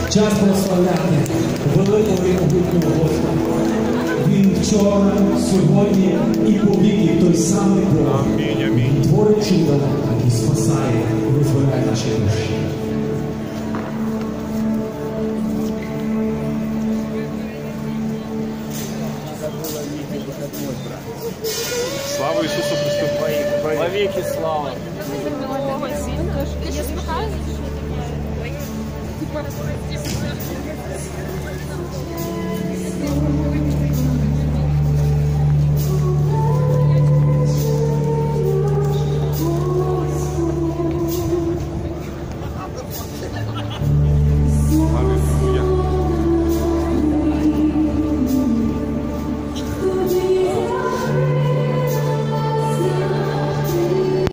Час прославляти великого і могутнього Господа. Він вчора, сьогодні і повіки той самий Бог. Творить чудо і спасає і визволяє наші душі.